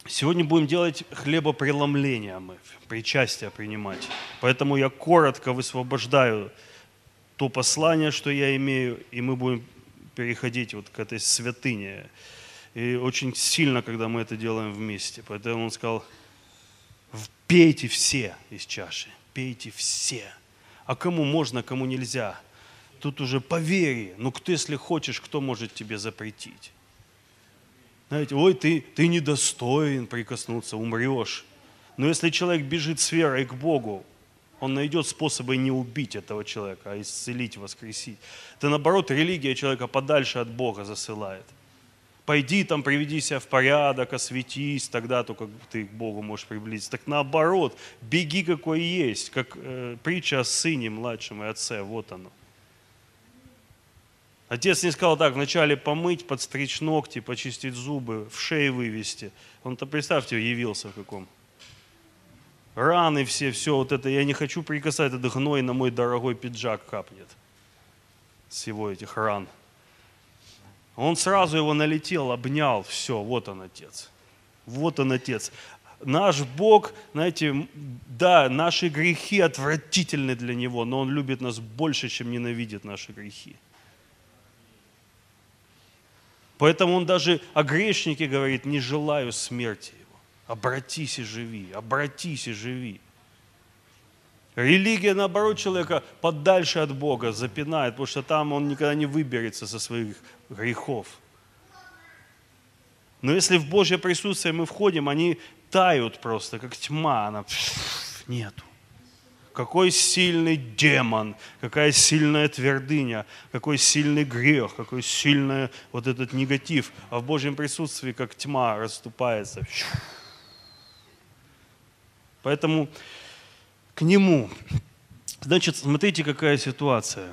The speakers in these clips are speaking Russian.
Сегодня будем делать хлебопреломление, мы причастие принимать. Поэтому я коротко высвобождаю то послание, что я имею, и мы будем переходить вот к этой святыне. И очень сильно, когда мы это делаем вместе. Поэтому он сказал: пейте все из чаши, пейте все. А кому можно, кому нельзя? Тут уже по вере. Ну, кто, если хочешь, кто может тебе запретить? Знаете, ой, ты недостоин прикоснуться, умрешь. Но если человек бежит с верой к Богу, он найдет способы не убить этого человека, а исцелить, воскресить. Это наоборот, религия человека подальше от Бога засылает. Пойди там, приведи себя в порядок, осветись, тогда только ты к Богу можешь приблизиться. Так наоборот, беги какой есть, как притча о сыне младшем и отце, вот оно. Отец не сказал так: вначале помыть, подстричь ногти, почистить зубы, в шею вывести. Он-то, представьте, явился в каком. Раны все вот это, я не хочу прикасать, этот гной на мой дорогой пиджак капнет. С его этих ран. Он сразу его налетел, обнял, все, вот он Отец. Вот он Отец. Наш Бог, знаете, да, наши грехи отвратительны для Него, но Он любит нас больше, чем ненавидит наши грехи. Поэтому Он даже о грешнике говорит: не желаю смерти его. Обратись и живи, обратись и живи. Религия, наоборот, человека подальше от Бога запинает, потому что там он никогда не выберется со своих грехов. Но если в Божье присутствие мы входим, они тают просто, как тьма, она нету. Какой сильный демон, какая сильная твердыня, какой сильный грех, какой сильный вот этот негатив. А в Божьем присутствии, как тьма, расступается. Поэтому к Нему. Значит, смотрите, какая ситуация.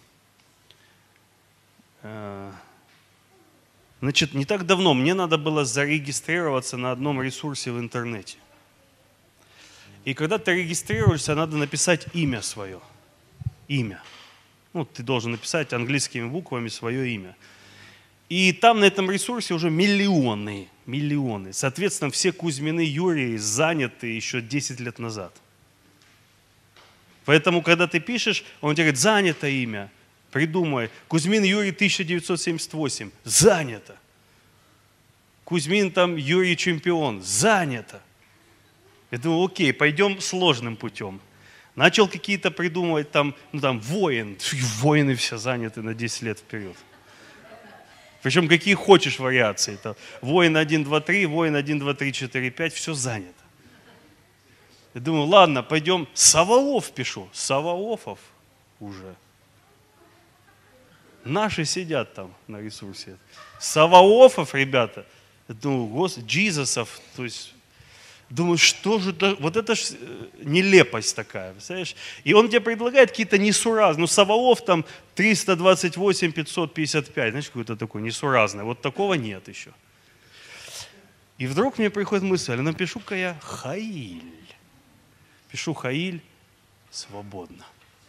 Значит, не так давно мне надо было зарегистрироваться на одном ресурсе в интернете. И когда ты регистрируешься, надо написать имя свое. Имя. Ну, ты должен написать английскими буквами свое имя. И там на этом ресурсе уже миллионы. Соответственно, все Кузьмины Юрии заняты еще 10 лет назад. Поэтому, когда ты пишешь, он тебе говорит: занято имя. Придумай. Кузьмин Юрий 1978. Занято. Кузьмин там Юрий Чемпион. Занято. Я думаю, окей, пойдем сложным путем. Начал какие-то придумывать там, воин. Воины все заняты на 10 лет вперед. Причем какие хочешь вариации. Там, воин 1, 2, 3, воин 1, 2, 3, 4, 5, все занято. Я думаю, ладно, пойдем, Саваоф пишу. Саваофов уже. Наши сидят там на ресурсе. Саваофов, ребята. Я думаю, Господи, Джизусов, то есть, думаю, что же это, вот это ж нелепость такая, представляешь? И он тебе предлагает какие-то несуразные, Саваоф там 328, 555, знаешь, какой-то такой несуразный, вот такого нет еще. И вдруг мне приходит мысль: напишу-ка я Хаиль. Пишу Хаиль, свободно.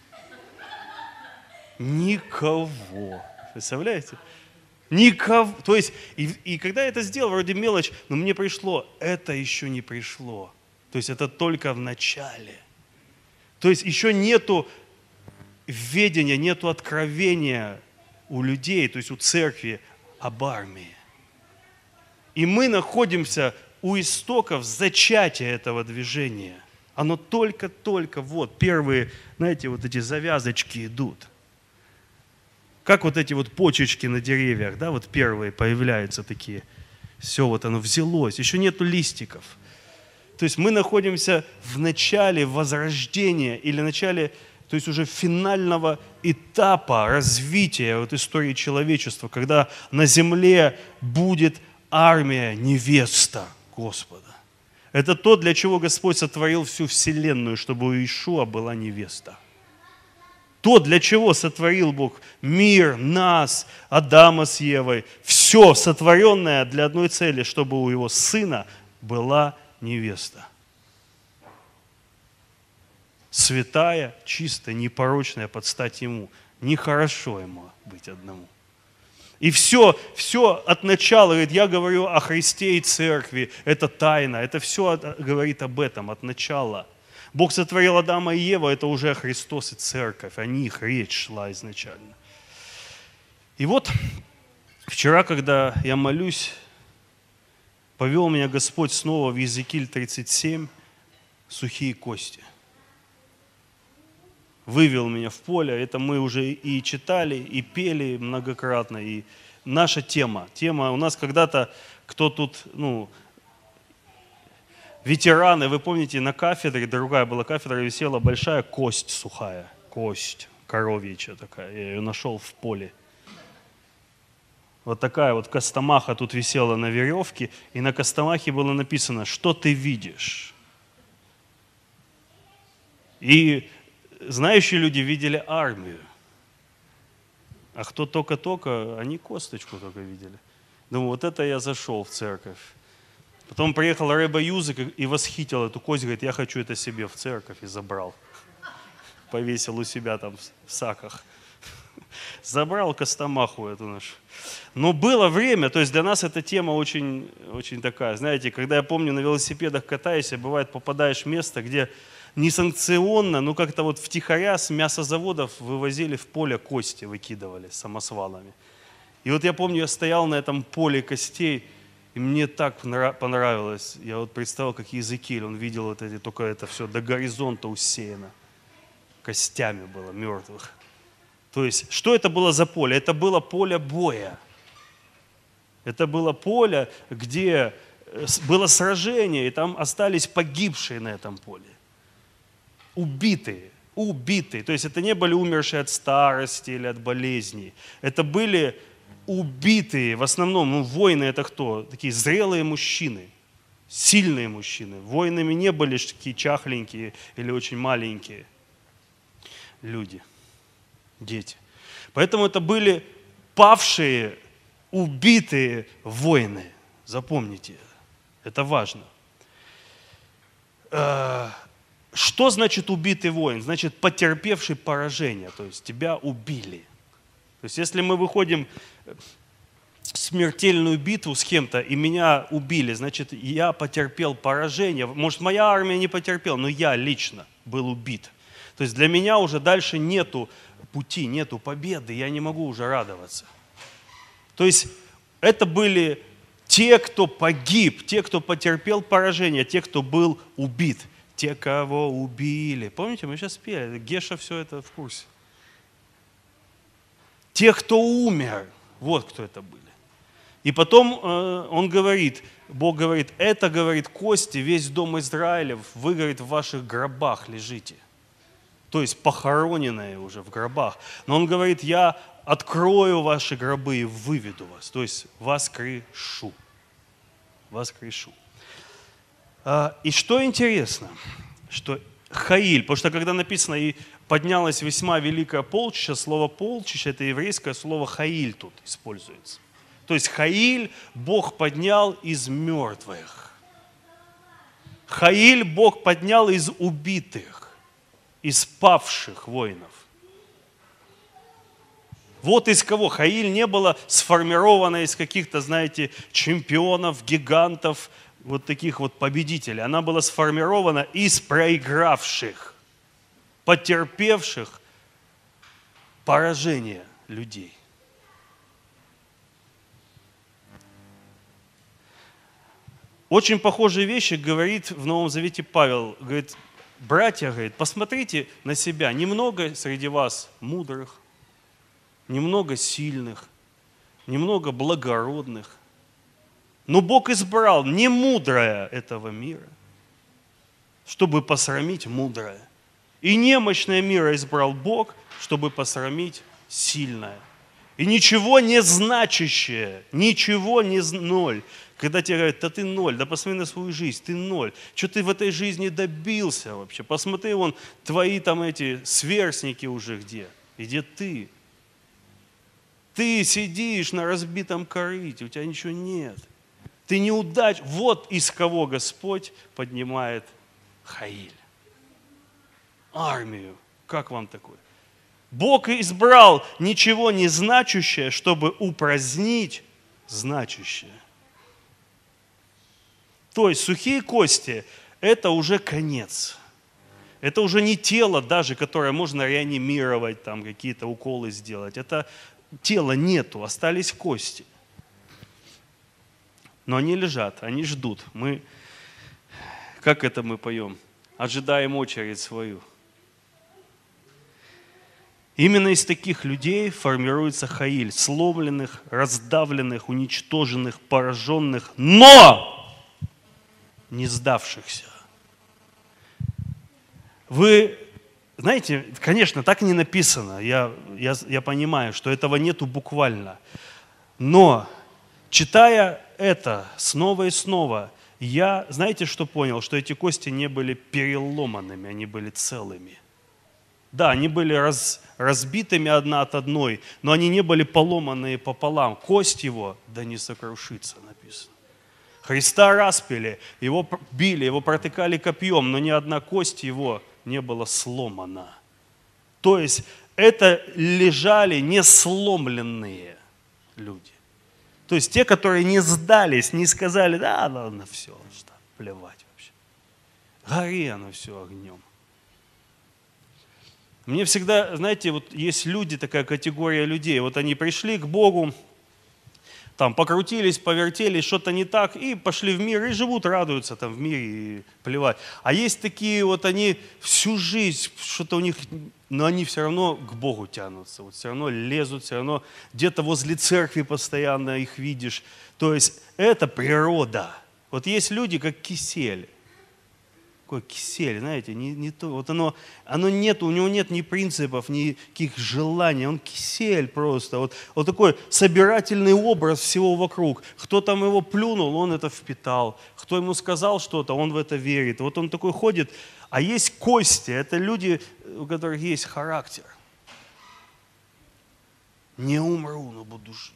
Никого. Представляете? Никого. То есть, и когда я это сделал, вроде мелочь, но мне пришло, это еще не пришло. То есть это только в начале. То есть еще нету ведения, нету откровения у людей, то есть у церкви об армии. И мы находимся у истоков зачатия этого движения. Оно только-только, вот, первые, знаете, вот эти завязочки идут. Как вот эти вот почечки на деревьях, да, вот первые появляются такие. Все, вот оно взялось, еще нету листиков. То есть мы находимся в начале возрождения или начале, то есть уже финального этапа развития вот истории человечества, когда на земле будет армия невеста Господа. Это то, для чего Господь сотворил всю вселенную, чтобы у Иешуа была невеста. То, для чего сотворил Бог мир, нас, Адама с Евой. Все сотворенное для одной цели, чтобы у его сына была невеста. Святая, чистая, непорочная под стать ему. Нехорошо ему быть одному. И все от начала, говорит, я говорю о Христе и церкви, это тайна, это все говорит об этом, от начала. Бог сотворил Адама и Еву, это уже Христос и церковь, о них речь шла изначально. И вот вчера, когда я молюсь, повел меня Господь снова в Иезекииль 37, сухие кости. Вывел меня в поле, это мы уже и читали, и пели многократно, и наша тема. Тема у нас когда-то, кто тут, ветераны, вы помните, на кафедре, другая была кафедра, висела большая кость сухая, кость коровьячья такая, я ее нашел в поле. Вот такая вот костомаха тут висела на веревке, и на костомахе было написано, что ты видишь. И знающие люди видели армию, а кто только-только, они косточку только видели. Думаю, вот это я зашел в церковь. Потом приехал Рэба Юзек и восхитил эту кость, говорит, я хочу это себе в церковь, и забрал. Повесил у себя там в саках. Забрал костомаху эту нашу. Но было время, то есть для нас эта тема очень, очень такая. Знаете, когда я помню, на велосипедах катаюсь, бывает попадаешь в место, где несанкционно, как-то вот втихаря с мясозаводов вывозили в поле кости, выкидывали самосвалами. И вот я помню, я стоял на этом поле костей, и мне так понравилось. Я вот представил, как Иезекииль, он видел вот эти, только это все до горизонта усеяно. Костями было мертвых. То есть, что это было за поле? Это было поле боя. Это было поле, где было сражение, и там остались погибшие на этом поле. Убитые. То есть это не были умершие от старости или от болезней. Это были убитые, в основном, воины это кто? Такие зрелые мужчины, сильные мужчины. Воинами не были такие чахленькие или очень маленькие люди, дети. Поэтому это были павшие, убитые воины. Запомните это важно. Что значит убитый воин? Значит, потерпевший поражение, то есть тебя убили. То есть если мы выходим в смертельную битву с кем-то, и меня убили, значит, я потерпел поражение. Может, моя армия не потерпела, но я лично был убит. То есть для меня уже дальше нету пути, нету победы, я не могу уже радоваться. То есть это были те, кто погиб, те, кто потерпел поражение, те, кто был убит, те, кого убили. Помните, мы сейчас пели, Геша все это в курсе. Те, кто умер, вот кто это были. И потом он говорит, Бог говорит, это, говорит, кости, весь дом Израилев, вы, говорит, в ваших гробах лежите. То есть похороненные уже в гробах. Но он говорит, я открою ваши гробы и выведу вас. То есть воскрешу. Воскрешу. И что интересно, что Хаиль, потому что когда написано, и поднялось весьма великое полчище, слово полчище, это еврейское слово Хаиль тут используется. То есть Хаиль Бог поднял из мертвых. Хаиль Бог поднял из убитых, из павших воинов. Вот из кого Хаиль не было сформировано из каких-то, знаете, чемпионов, гигантов, вот таких вот победителей. Она была сформирована из проигравших, потерпевших поражение людей. Очень похожие вещи говорит в Новом Завете Павел. Говорит, братья, говорит, посмотрите на себя. Немного среди вас мудрых, немного сильных, немного благородных. Но Бог избрал не мудрое этого мира, чтобы посрамить мудрое. И немощное мира избрал Бог, чтобы посрамить сильное. И ничего не значащее, ничего не ноль. Когда тебе говорят, да ты ноль, да посмотри на свою жизнь, ты ноль. Что ты в этой жизни добился вообще? Посмотри, вон твои там эти сверстники уже где. И где ты? Ты сидишь на разбитом корыте, у тебя ничего нет. Ты неудач. Вот из кого Господь поднимает Хаиль. Армию. Как вам такое? Бог избрал ничего не значащее, чтобы упразднить значащее. То есть сухие кости – это уже конец. Это уже не тело даже, которое можно реанимировать, там какие-то уколы сделать. Это тела нету, остались кости. Но они лежат, они ждут. Как это мы поем? Ожидаем очередь свою. Именно из таких людей формируется хаиль, сломленных, раздавленных, уничтоженных, пораженных, но не сдавшихся. Вы знаете, конечно, так не написано, я понимаю, что этого нету буквально, но читая это снова и снова, я, знаете, что понял? Что эти кости не были переломанными, они были целыми. Да, они были разбитыми одна от одной, но они не были поломанные пополам. Кость его, да не сокрушится, написано. Христа распяли, его били, его протыкали копьем, но ни одна кость его не была сломана. То есть это лежали не сломленные люди. То есть те, которые не сдались, не сказали, да, ладно, все, что, плевать вообще. Гори оно все огнем. Мне всегда, знаете, вот есть люди, такая категория людей, вот они пришли к Богу, там покрутились, повертелись, что-то не так, и пошли в мир, и живут, радуются там в мире, и плевать. А есть такие вот, они всю жизнь, что-то у них, но они все равно к Богу тянутся, вот все равно лезут, все равно где-то возле церкви постоянно их видишь. То есть это природа. Вот есть люди, как кисель. Какой кисель, знаете, не то, вот оно нет, у него нет ни принципов, ни каких желаний, он кисель просто, вот такой собирательный образ всего вокруг. Кто там его плюнул, он это впитал, кто ему сказал что-то, он в это верит. Вот он такой ходит, а есть кости, это люди, у которых есть характер. Не умру, но буду жить.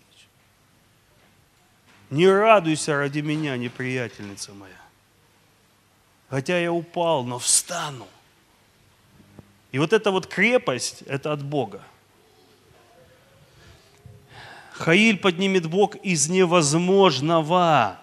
Не радуйся ради меня, неприятельница моя. Хотя я упал, но встану. И вот эта вот крепость, это от Бога. Хаиль поднимет Бог из невозможного.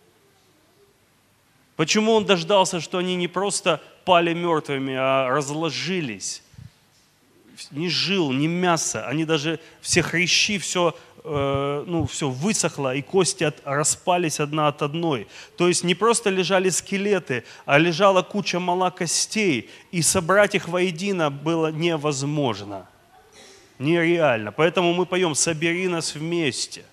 Почему он дождался, что они не просто пали мертвыми, а разложились? Ни жил, ни мясо. Они даже все хрящи, все высохло, и кости распались одна от одной. То есть не просто лежали скелеты, а лежала куча мала костей, и собрать их воедино было невозможно. Нереально. Поэтому мы поем «Собери нас вместе».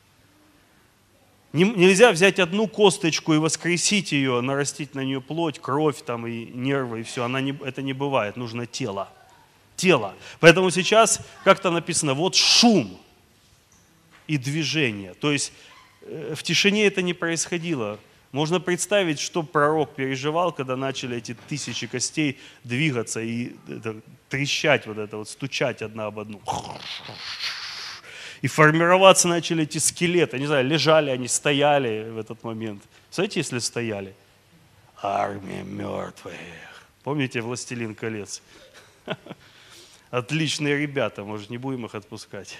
Нельзя взять одну косточку и воскресить ее, нарастить на нее плоть, кровь там, и нервы, и все. Это не бывает, нужно тело. Тело. Поэтому сейчас как-то написано, вот шум и движение. То есть в тишине это не происходило. Можно представить, что пророк переживал, когда начали эти тысячи костей двигаться и трещать, стучать одна об одну. И формироваться начали эти скелеты. Не знаю, лежали они, стояли в этот момент. Знаете, если стояли? Армия мертвых. Помните «Властелин колец»? Отличные ребята, может, не будем их отпускать.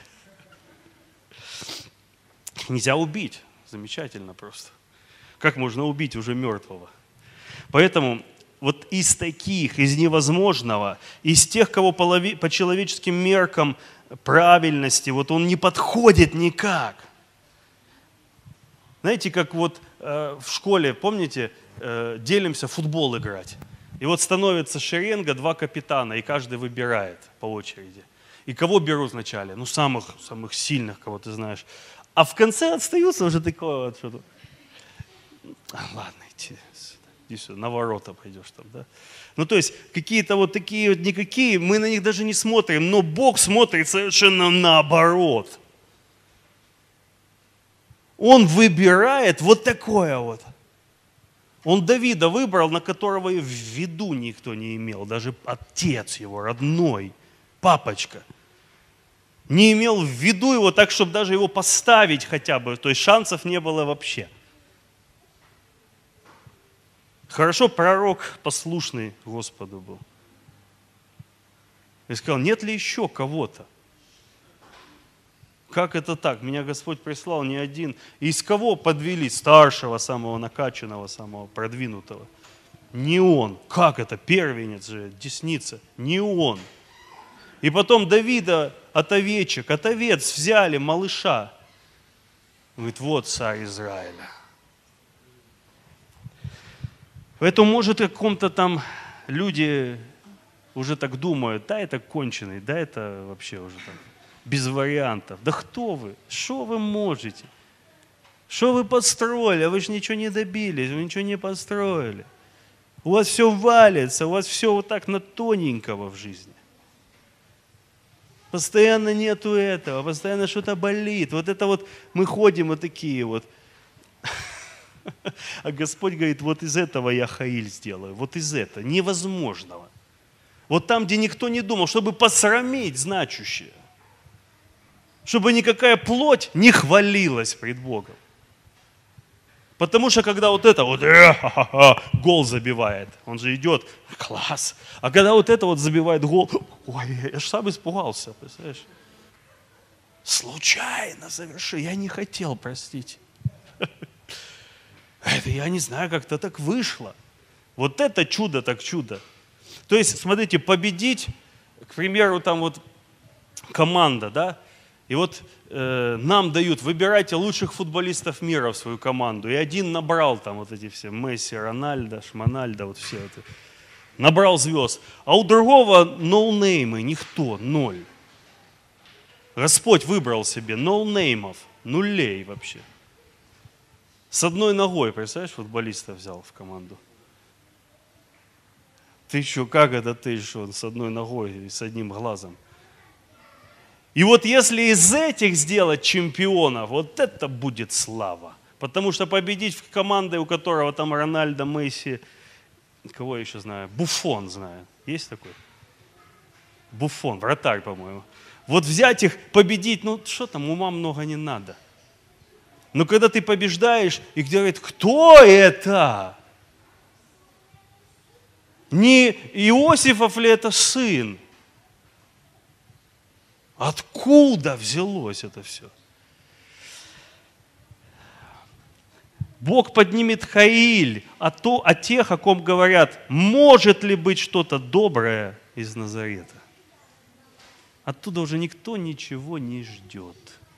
Нельзя убить. Замечательно просто. Как можно убить уже мертвого? Поэтому вот из таких, из невозможного, из тех, кого по человеческим меркам правильности, вот он не подходит никак. Знаете, как вот в школе, помните, делимся в футбол играть. И вот становится шеренга, 2 капитана, и каждый выбирает по очереди. И кого берут вначале? Ну, самых сильных, кого ты знаешь. А в конце остаются уже такое вот что-то. Ладно, иди сюда, на ворота пойдешь там, да? Ну, то есть, какие-то вот такие вот никакие, мы на них даже не смотрим, но Бог смотрит совершенно наоборот. Он выбирает вот такое вот. Он Давида выбрал, на которого и в виду никто не имел, даже отец его, родной, папочка. Не имел в виду его так, чтобы даже его поставить хотя бы, то есть шансов не было вообще. Хорошо, пророк послушный Господу был. И сказал, нет ли еще кого-то? Как это так? Меня Господь прислал не один. И из кого подвели? Старшего, самого накачанного, самого продвинутого. Не он. Как это? Первенец же, десница. Не он. И потом Давида от овец взяли, малыша. Говорит, вот царь Израиля. Поэтому, может, в каком-то там люди уже так думают, да, это конченый, да, это вообще уже так, без вариантов. Да кто вы? Что вы можете? Что вы построили? А вы же ничего не добились, вы ничего не построили. У вас все валится, у вас все вот так на тоненького в жизни. Постоянно нету этого, постоянно что-то болит. Вот это вот мы ходим вот такие вот. А Господь говорит, вот из этого я хаиль сделаю, вот из этого, невозможного. Вот там, где никто не думал, чтобы посрамить значущее. Чтобы никакая плоть не хвалилась пред Богом. Потому что когда вот это вот гол забивает, он же идет, класс. А когда вот это вот забивает гол, ой, я же сам испугался, представляешь? Случайно совершил, я не хотел, простите. Это я не знаю, как-то так вышло. Вот это чудо так чудо. То есть, смотрите, победить, к примеру, там вот команда, да, и вот нам дают, выбирайте лучших футболистов мира в свою команду. И один набрал там вот эти все, Месси, Рональдо, Шмональдо, вот все это. Набрал звезд. А у другого ноунеймы, никто, ноль. Господь выбрал себе ноунеймов, нулей вообще. С одной ногой, представляешь, футболиста взял в команду. Ты что, как это ты что, с одной ногой и с одним глазом? И вот если из этих сделать чемпионов, вот это будет слава. Потому что победить в команде, у которого там Рональдо, Месси, кого я еще знаю, Буфон знаю. Есть такой? Буфон, вратарь, по-моему. Вот взять их, победить, ну что там, ума много не надо. Но когда ты побеждаешь, и где говорит, кто это? Не Иосифов ли это сын? Откуда взялось это все? Бог поднимет хаиль о тех, о ком говорят, может ли быть что-то доброе из Назарета. Оттуда уже никто ничего не ждет.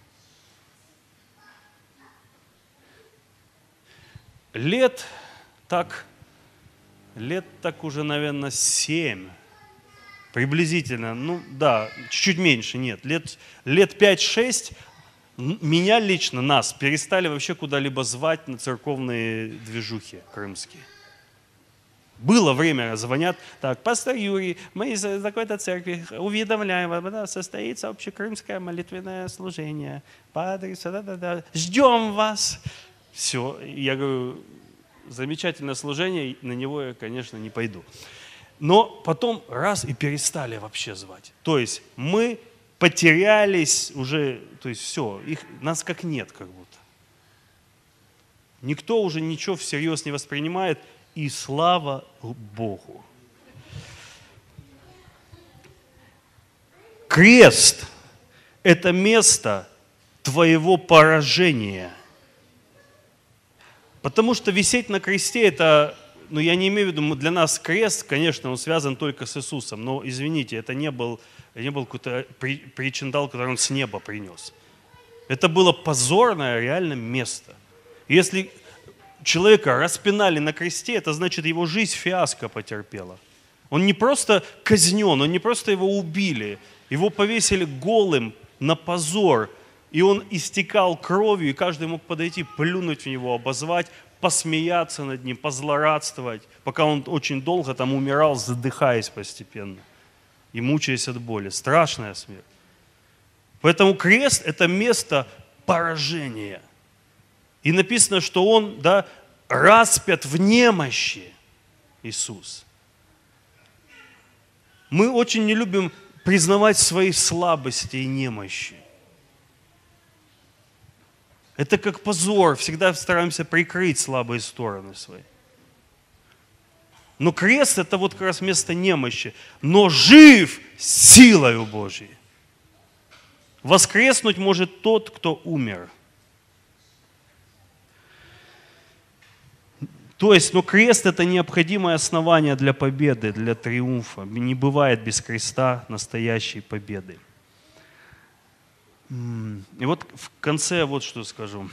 Лет так уже, наверное, 7. Приблизительно, ну да, чуть-чуть меньше, нет. Лет 5-6 меня лично, нас, перестали вообще куда-либо звать на церковные движухи крымские. Было время, звонят, так, пастор Юрий, мы из такой-то церкви уведомляем вас, да, состоится общекрымское молитвенное служение по адресу, да, ждем вас. Все, я говорю, замечательное служение, на него я, конечно, не пойду. Но потом раз и перестали вообще звать. То есть мы потерялись уже, то есть все, нас как нет как будто. Никто уже ничего всерьез не воспринимает, и слава Богу. Крест – это место твоего поражения. Потому что висеть на кресте – это, ну я не имею в виду, для нас крест, конечно, он связан только с Иисусом, но, извините, это не был какой-то причиндал, который он с неба принес. Это было позорное реально место. Если человека распинали на кресте, это значит, его жизнь фиаско потерпела. Он не просто казнен, он не просто его убили, его повесили голым на позор, и он истекал кровью, и каждый мог подойти, плюнуть в него, обозвать, посмеяться над ним, позлорадствовать, пока он очень долго там умирал, задыхаясь постепенно и мучаясь от боли. Страшная смерть. Поэтому крест – это место поражения. И написано, что он, да, распят в немощи, Иисус. Мы очень не любим признавать свои слабости и немощи. Это как позор, всегда стараемся прикрыть слабые стороны свои. Но крест это вот как раз место немощи. Но жив силою Божьей. Воскреснуть может тот, кто умер. То есть, крест это необходимое основание для победы, для триумфа. Не бывает без креста настоящей победы. И вот в конце вот что скажу.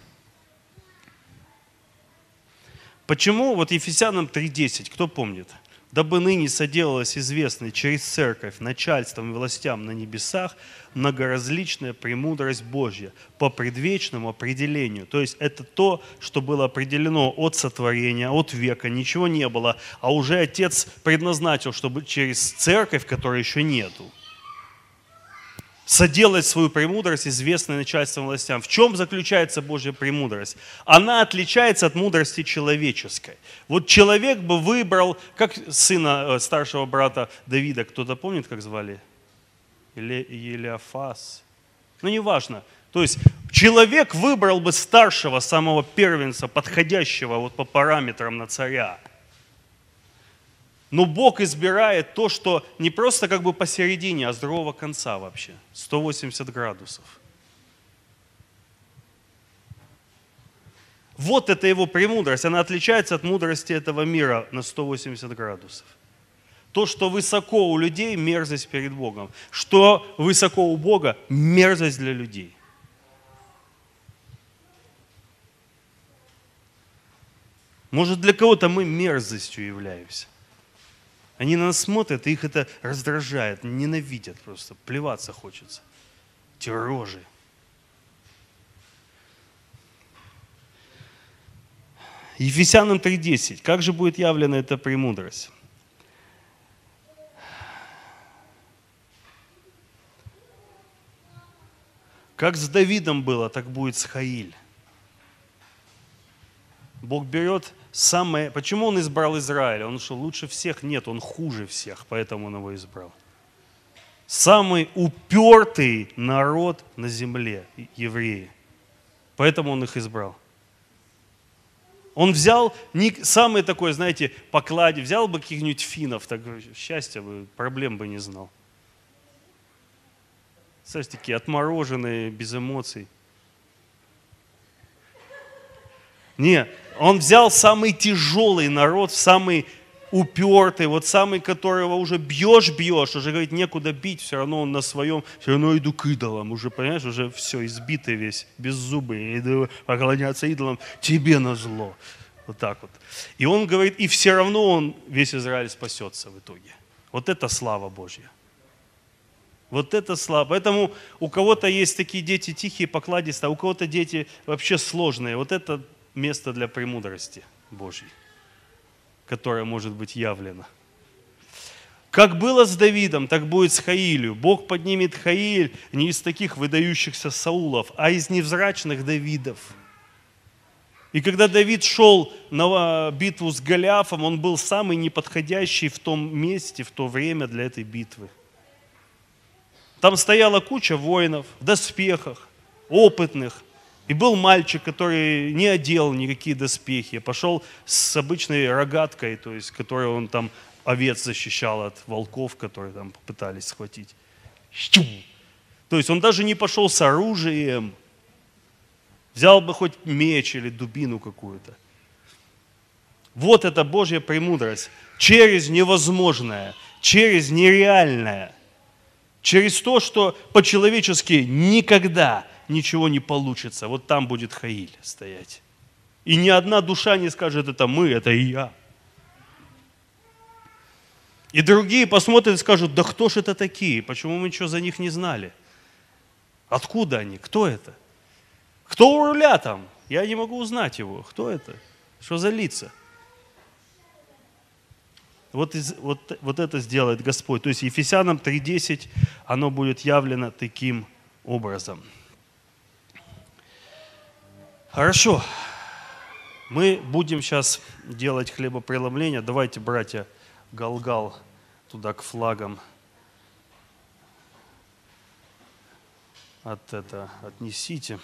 Почему вот Ефесянам 3:10, кто помнит? «Дабы ныне соделалось известной через церковь начальством и властям на небесах многоразличная премудрость Божья по предвечному определению». То есть это то, что было определено от сотворения, от века, ничего не было, а уже Отец предназначил, чтобы через церковь, которой еще нету, соделать свою премудрость известной начальством и властям. В чем заключается Божья премудрость? Она отличается от мудрости человеческой. Вот человек бы выбрал, как сына старшего брата Давида, кто-то помнит, как звали? Елиафас. Неважно. То есть человек выбрал бы старшего, самого первенца, подходящего вот по параметрам на царя. Но Бог избирает то, что не просто как бы посередине, а с другого конца вообще. 180 градусов. Вот это его премудрость. Она отличается от мудрости этого мира на 180 градусов. То, что высоко у людей, мерзость перед Богом. Что высоко у Бога, мерзость для людей. Может, для кого-то мы мерзостью являемся. Они на нас смотрят, и их это раздражает, ненавидят просто, плеваться хочется. Эти рожи. Ефесянам 3:10. Как же будет явлена эта премудрость? Как с Давидом было, так будет с Хаиль. Бог берет самое... Почему Он избрал Израиль? Он что, лучше всех? Нет, Он хуже всех, поэтому Он его избрал. Самый упертый народ на земле, евреи. Поэтому Он их избрал. Он взял самый такой, знаете, покладе, взял бы каких-нибудь финнов, так счастья бы, проблем бы не знал. Знаете, такие отмороженные, без эмоций. Не, он взял самый тяжелый народ, самый упертый, вот самый, которого уже бьешь, уже, говорит, некуда бить, все равно он на своем, все равно иду к идолам, уже, понимаешь, уже все, избитый весь, беззубый, иду поклоняться идолам, тебе назло. Вот так вот. И он говорит, и все равно он, весь Израиль спасется в итоге. Вот это слава Божья. Вот это слава. Поэтому у кого-то есть такие дети тихие, покладистые, а у кого-то дети вообще сложные. Вот это место для премудрости Божьей, которая может быть явлена. Как было с Давидом, так будет с Хаилью. Бог поднимет Хаиль не из таких выдающихся Саулов, а из невзрачных Давидов. И когда Давид шел на битву с Голиафом, он был самый неподходящий в том месте, в то время для этой битвы. Там стояла куча воинов в доспехах, опытных. И был мальчик, который не одел никакие доспехи, пошел с обычной рогаткой, то есть, которой он там овец защищал от волков, которые там попытались схватить. То есть он даже не пошел с оружием, взял бы хоть меч или дубину какую-то. Вот это Божья премудрость. Через невозможное, через нереальное, через то, что по-человечески никогда ничего не получится. Вот там будет Хаиль стоять. И ни одна душа не скажет, это мы, это и я. И другие посмотрят и скажут, да кто ж это такие? Почему мы ничего за них не знали? Откуда они? Кто это? Кто у руля там? Я не могу узнать его. Кто это? Что за лица? Вот это сделает Господь. То есть Ефесянам 3:10 оно будет явлено таким образом. Хорошо. Мы будем сейчас делать хлебопреломление. Давайте, братья, Галгал туда к флагам отнесите.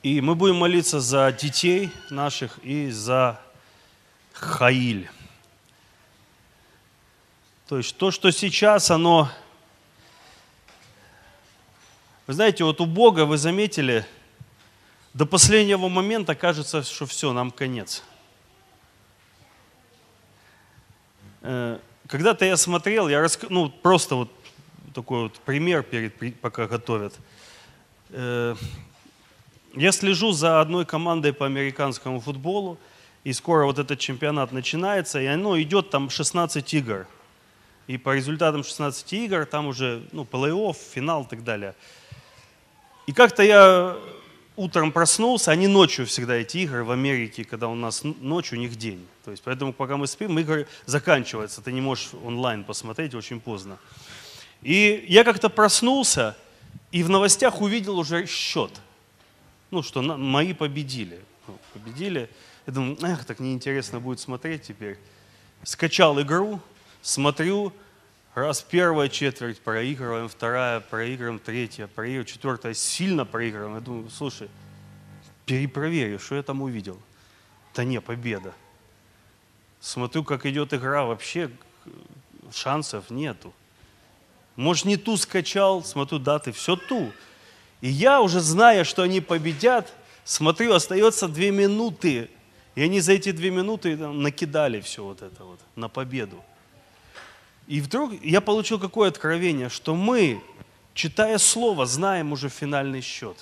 И мы будем молиться за детей наших и за Хаиль. То есть то, что сейчас, оно... Вы знаете, вот у Бога, вы заметили, до последнего момента кажется, что все, нам конец. Когда-то я смотрел, просто вот такой вот пример, пока готовят. Я слежу за одной командой по американскому футболу, и скоро вот этот чемпионат начинается, и оно идет там 16 игр. И по результатам 16 игр там уже плей-офф, финал и так далее. И как-то я утром проснулся, они ночью всегда эти игры в Америке, когда у нас ночь, у них день. То есть поэтому пока мы спим, игры заканчиваются, ты не можешь онлайн посмотреть, очень поздно. И я как-то проснулся и в новостях увидел уже счет. Что мои победили. Победили. Я думаю, так неинтересно будет смотреть теперь. Скачал игру, смотрю, раз первая четверть проигрываем, вторая проигрываем, третья проигрываем, четвертая сильно проигрываем. Я думаю, слушай, перепроверю, что я там увидел. Да не, победа. Смотрю, как идет игра, вообще шансов нету. Может, не ту скачал, смотрю, даты, все ту. И я уже, зная, что они победят, смотрю, остается 2 минуты. И они за эти 2 минуты накидали все вот это вот на победу. И вдруг я получил какое откровение, что мы, читая слово, знаем уже финальный счет.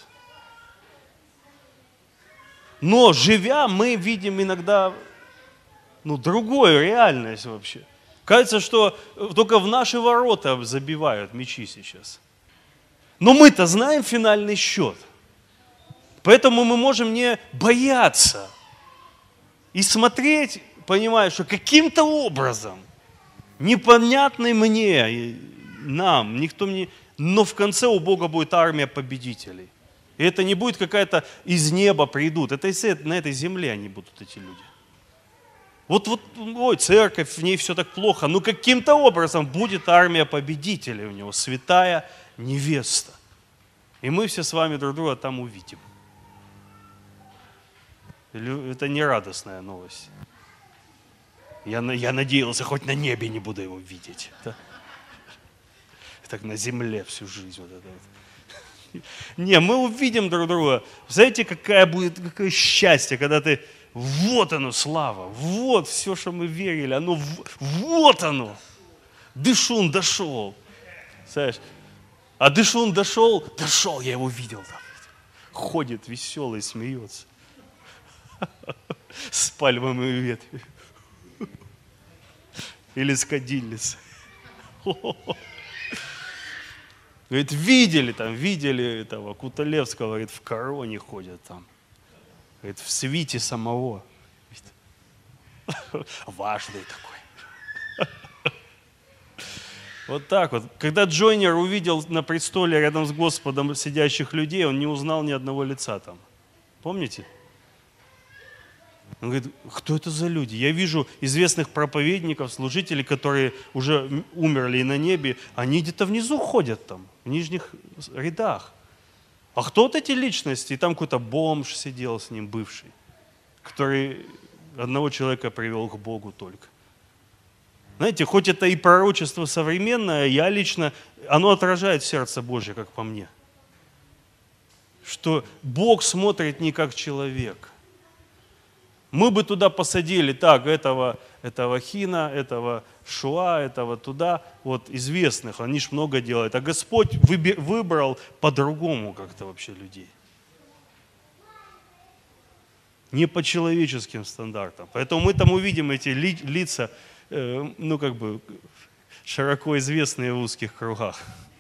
Но живя, мы видим иногда другую реальность вообще. Кажется, что только в наши ворота забивают мячи сейчас. Но мы-то знаем финальный счет. Поэтому мы можем не бояться и смотреть, понимая, что каким-то образом, непонятный мне, нам, никто мне, но в конце у Бога будет армия победителей. И это не будет какая-то из неба придут. Это на этой земле они будут, эти люди. Ой, церковь, в ней все так плохо. Но каким-то образом будет армия победителей у него, святая невеста. И мы все с вами друг друга там увидим. Это не радостная новость. Я надеялся, хоть на небе не буду его видеть. Да? Так на земле всю жизнь. Вот это вот. Не, мы увидим друг друга. Знаете, какое счастье, когда ты... Вот оно, слава, вот все, что мы верили, вот оно. Дышун дошел. Знаешь, а Дышун дошел, я его видел там. Ходит веселый, смеется. С пальмовыми ветвями. Или с кадильницей. Говорит, видели этого Куталевского, говорит, в короне ходят там. Говорит, в свите самого. Важный такой. Вот так вот. Когда Джойнер увидел на престоле рядом с Господом сидящих людей, он не узнал ни одного лица там. Помните? Он говорит, кто это за люди? Я вижу известных проповедников, служителей, которые уже умерли и на небе. Они где-то внизу ходят там, в нижних рядах. А кто вот эти личности? И там какой-то бомж сидел с ним, бывший, который одного человека привел к Богу только. Знаете, хоть это и пророчество современное, я лично, оно отражает сердце Божье, как по мне. Что Бог смотрит не как человек. Мы бы туда посадили, так, этого Хина, этого Шуа, этого туда, вот известных, они ж много делают. А Господь выбрал по-другому как-то вообще людей. Не по человеческим стандартам. Поэтому мы там увидим эти лица, широко известные в узких кругах.